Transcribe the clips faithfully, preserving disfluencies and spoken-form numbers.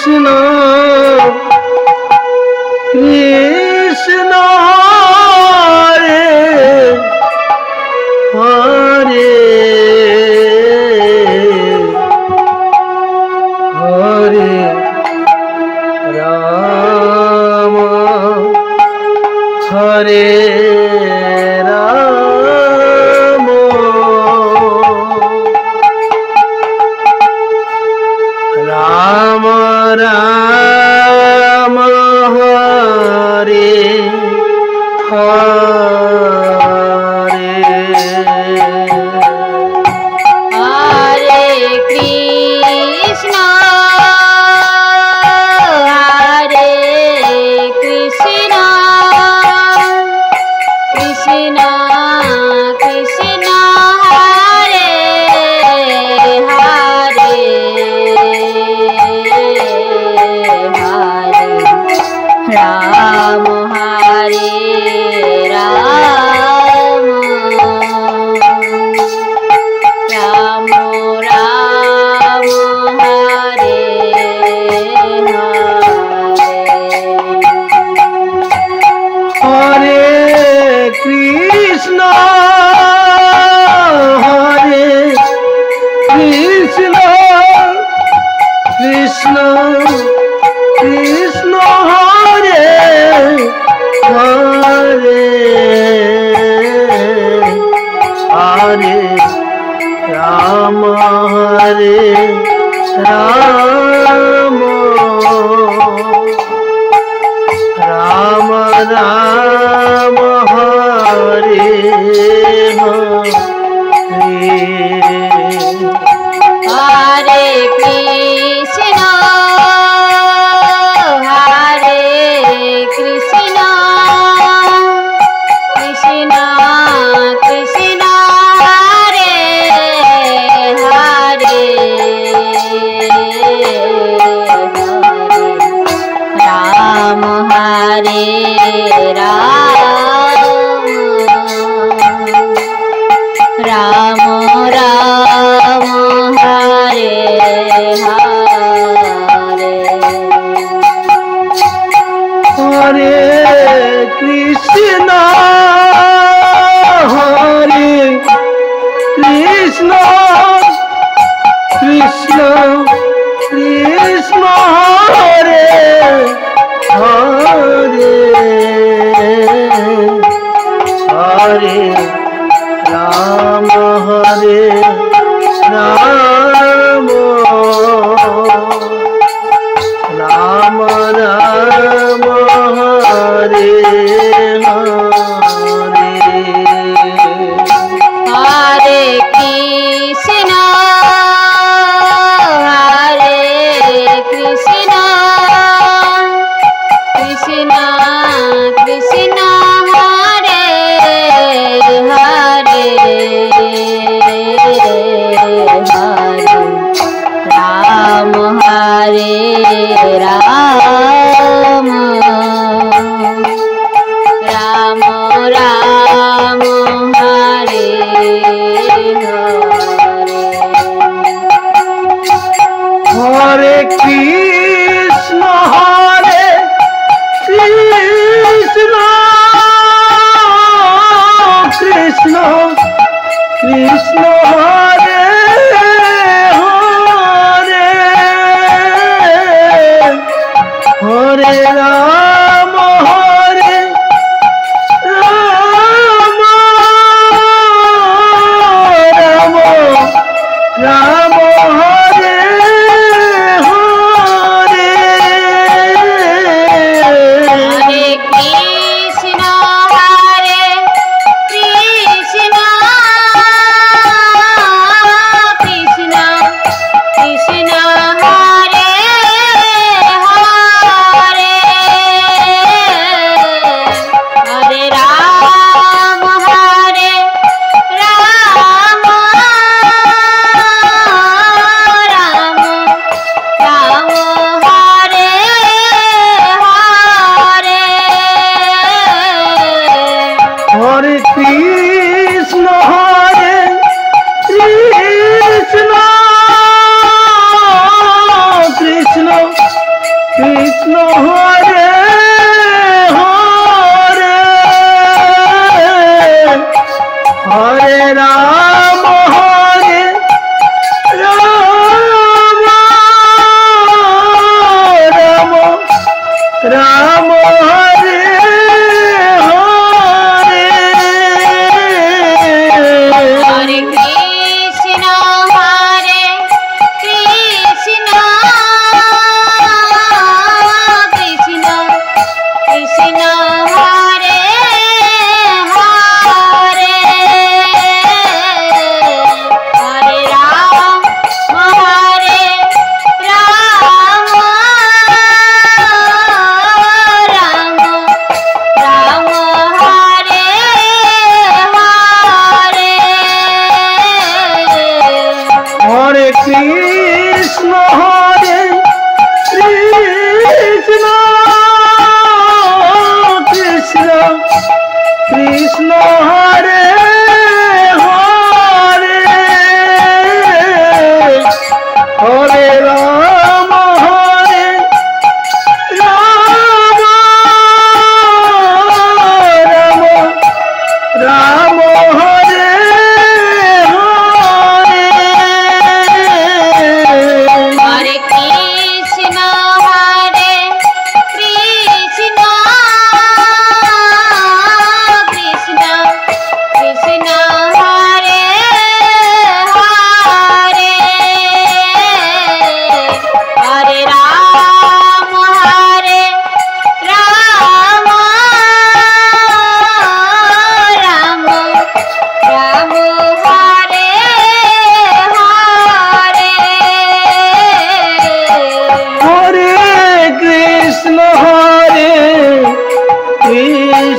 Krishna Krishna Hare Hare Hare Ram Hare Ram Ram Ram Hare Hare Hare Krishna Hare Krishna Krishna Krishna Hare Hare Hare Ram Hare Ram Ram Ram Hare Hare Krishna Hare Krishna Krishna Krishna Hare Hare Hare Ram Hare Ram Ram Ram Hare Hare Hare Krishna Hare Krishna Krishna Krishna Hare Hare Ram Hare Ram Ram Ram Hare Hare Hare Krishna Hare Krishna Krishna Krishna Hare Hare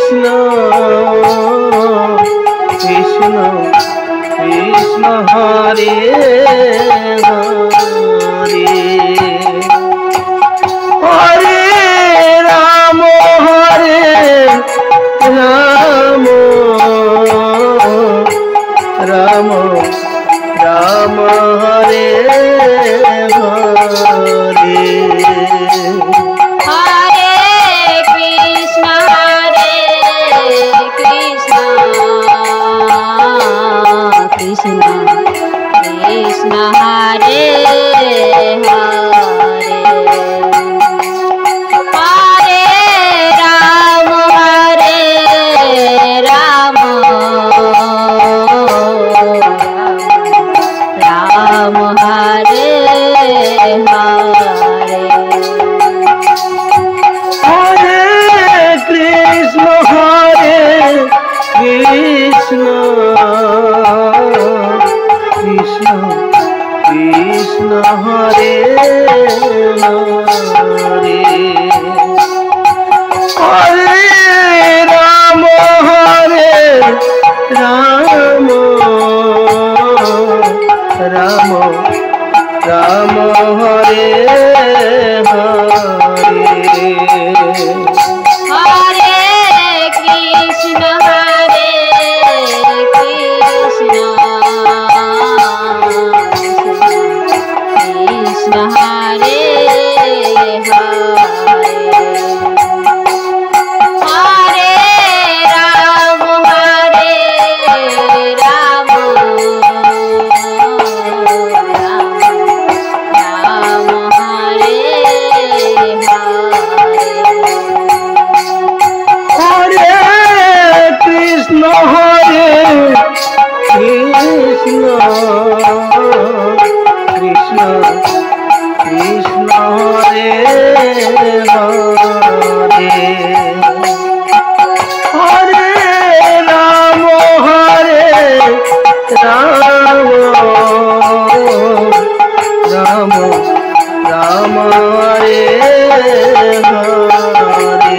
Krishna Krishna Krishna Hare Hare Hare Ram Hare Ram Ram Ram Hare Hare Hare Krishna, Hare Krishna, Krishna Krishna, Hare Hare, Hare Ram, Hare Ram, Ram Hare Hare. Hare Krishna Hare Krishna Krishna Krishna Hare Hare Hare Ram Hare Ram Ram Ram Hare Hare Hare Krishna, Hare Krishna, Krishna Hare Hare, Hare Ram, Hare Ram, Ram Hare Hare. Hare Krishna Hare Krishna Krishna Krishna Hare Hare Hare Ram Hare Ram Ram Ram Hare Hare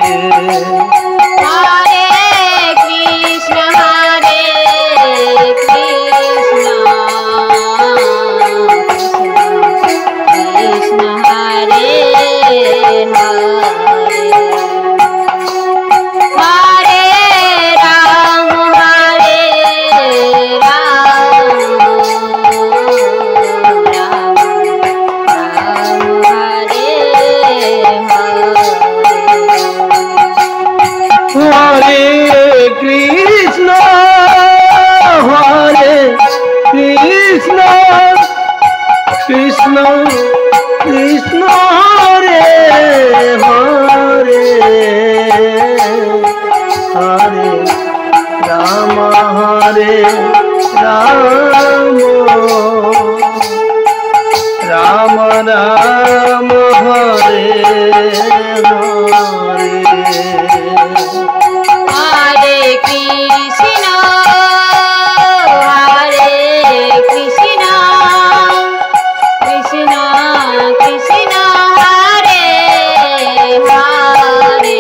Hare Krishna, Hare Krishna, Krishna Hare Hare, Hare Ram, Hare Ram, Ram Ram Hare Hare. Hare Krishna Hare Krishna Krishna Krishna Hare Hare Hare Ram Hare Ram Ram Ram Hare Hare Hare Krishna, Hare Krishna, Krishna Krishna, Hare Hare,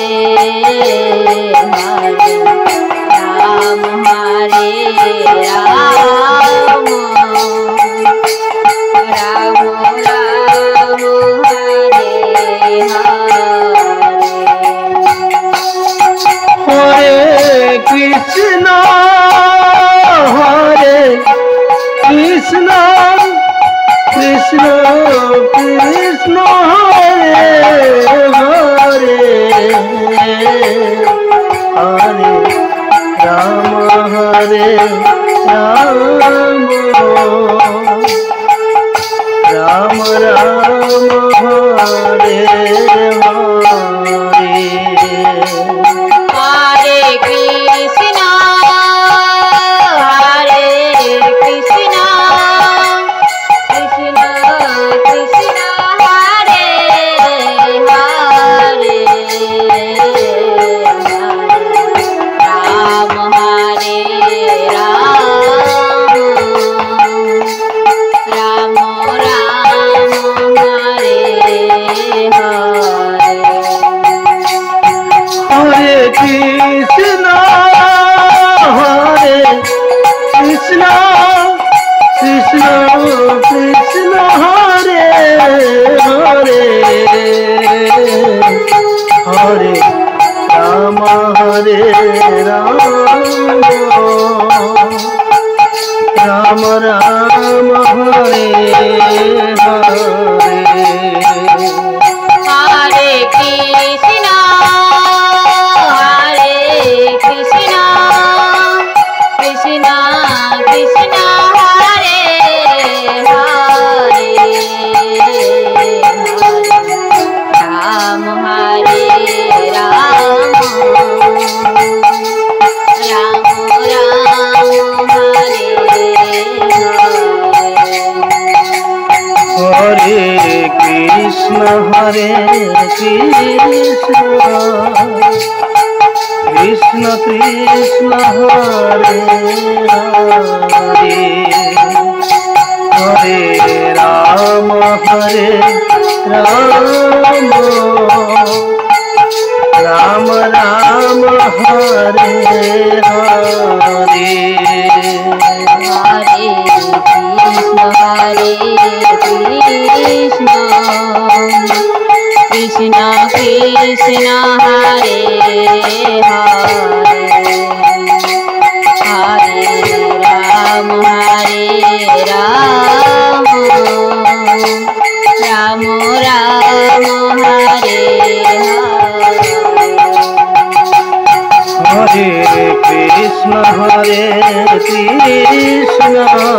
Hare Ram, Hare Ram, Ram Ram Hare Hare. Hare Krishna Hare Krishna Krishna Krishna Hare Hare Hare Ram Hare Ram Ram Ram Hare Hare Hare Krishna, Hare Krishna, Krishna Krishna, Hare Hare, Ram Hare Ram, Ram Ram Hare Hare. Hare Krishna, Hare Krishna, Krishna Krishna, Hare Hare, Hare Rama, Hare Rama, Rama Rama, Hare Hare. Hare Krishna, Hare Krishna, Krishna Krishna, Hare Hare, Ram Hare Ram, Ram Ram Hare Hare. Hare Krishna, Hare Krishna, Krishna Krishna, Hare Hare, Hare Rama, Hare Rama, Rama Rama, Hare Hare. Hare Krishna, Hare Krishna, Krishna Krishna, Hare Hare, Hare Ram, Hare Ram, Ram Ram, Hare Hare. Hare Krishna, Hare Krishna,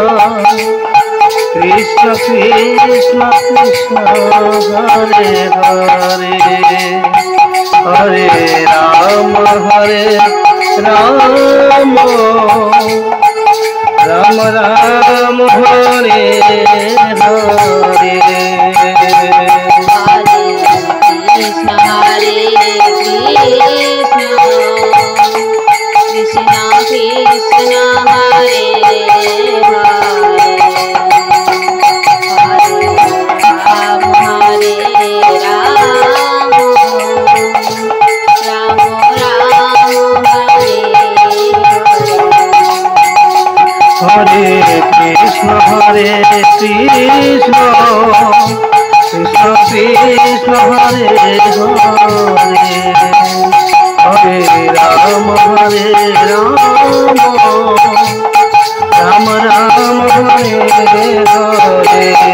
Krishna Krishna, Krishna Hare Hare, Hare Rama, Hare Rama, Rama Rama, Hare Hare. Hare Krishna, Hare Krishna, Krishna Krishna, Hare Hare, Hare Ram, Hare Ram, Ram Ram, Hare Hare Krishna, Hare Krishna, Krishna Krishna, Hare Hare, Hare Rama, Hare Rama, Rama Rama, Hare Hare.